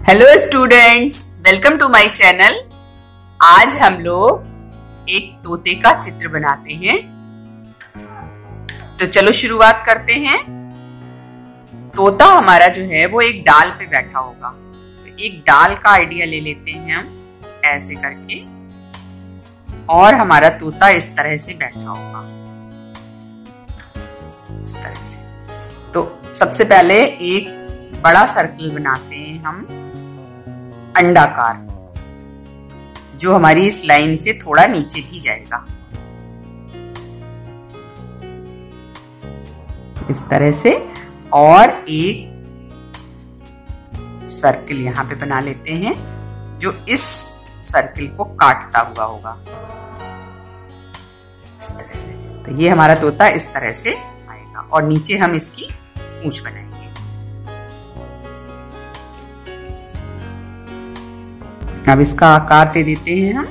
Hello students, welcome to my channel. आज हम लोग एक तोते का चित्र बनाते हैं। तो चलो शुरुआत करते हैं। तोता हमारा जो है वो एक डाल पे बैठा होगा। तो एक डाल का आइडिया ले लेते हैं हम ऐसे करके, और हमारा तोता इस तरह से बैठा होगा, इस तरह से। तो सबसे पहले एक बड़ा सर्कल बनाते हैं हम, अंडाकार, जो हमारी इस लाइन से थोड़ा नीचे भी जाएगा, इस तरह से। और एक सर्कल यहां पे बना लेते हैं जो इस सर्कल को काटता हुआ होगा, इस तरह से। तो ये हमारा तोता इस तरह से आएगा, और नीचे हम इसकी पूंछ बनाएंगे। अब इसका आकार दे देते हैं हम।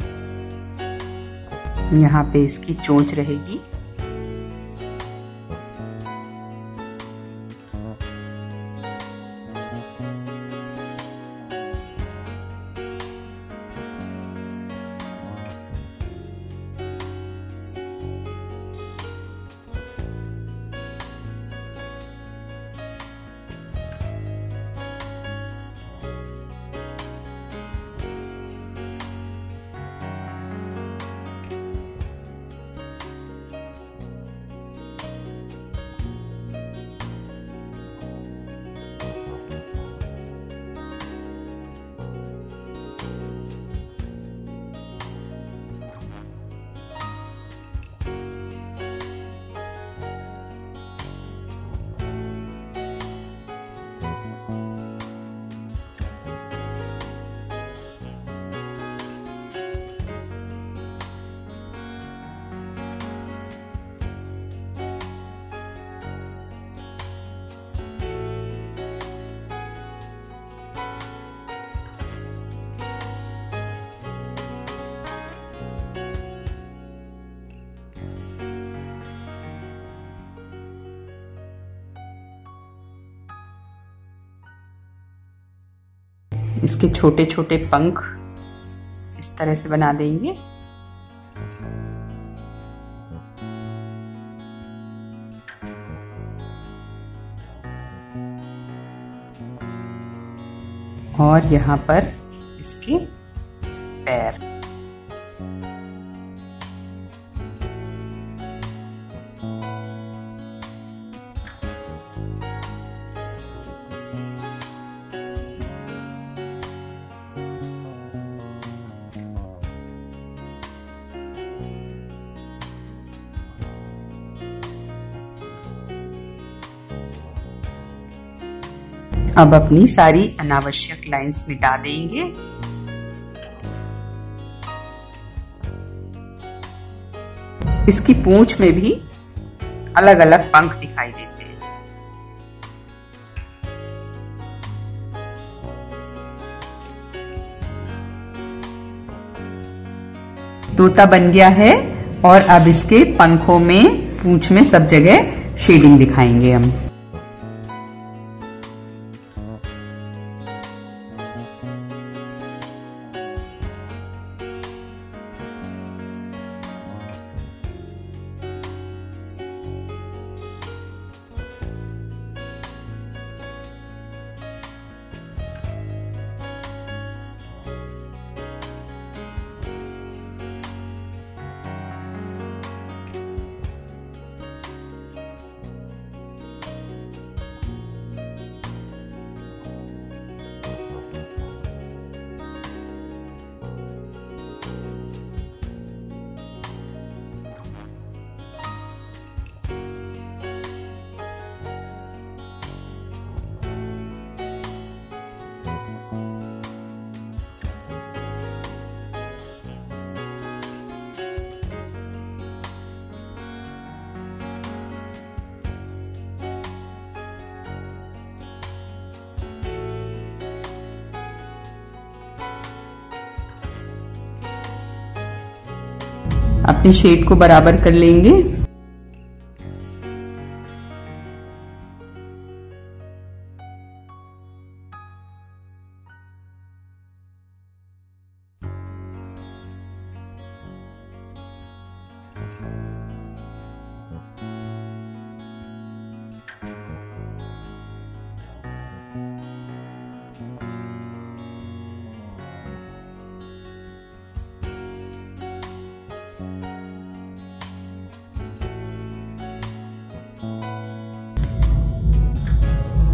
यहाँ पे इसकी चोंच रहेगी, इसके छोटे छोटे पंख इस तरह से बना देंगे। और यहाँ पर इसके पैर। अब अपनी सारी अनावश्यक लाइंस मिटा देंगे। इसकी पूंछ में भी अलग अलग पंख दिखाई देते हैं। तोता बन गया है, और अब इसके पंखों में, पूंछ में सब जगह शेडिंग दिखाएंगे हम। अपने शेड को बराबर कर लेंगे।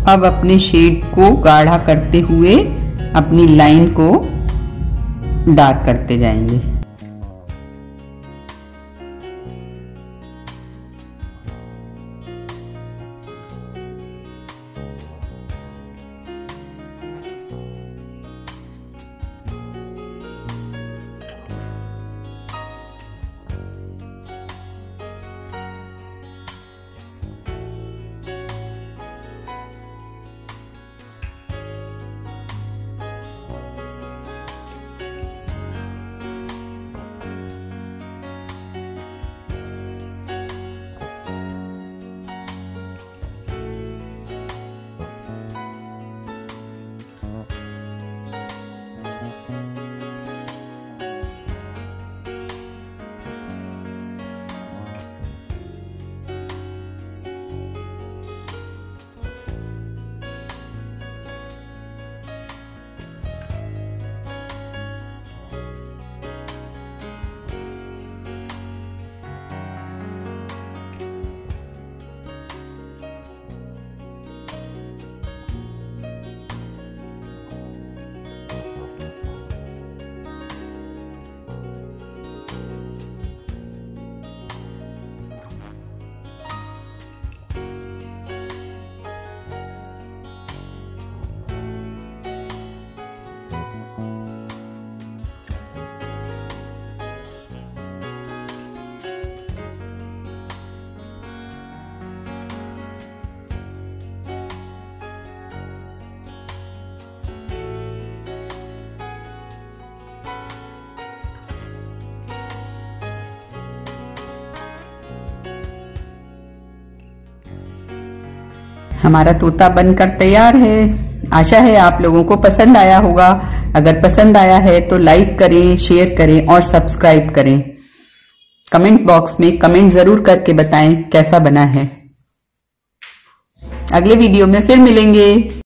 अब अपने शेड को गाढ़ा करते हुए अपनी लाइन को डार्क करते जाएंगे। हमारा तोता बनकर तैयार है। आशा है आप लोगों को पसंद आया होगा। अगर पसंद आया है तो लाइक करें, शेयर करें और सब्सक्राइब करें। कमेंट बॉक्स में कमेंट जरूर करके बताएं कैसा बना है। अगले वीडियो में फिर मिलेंगे।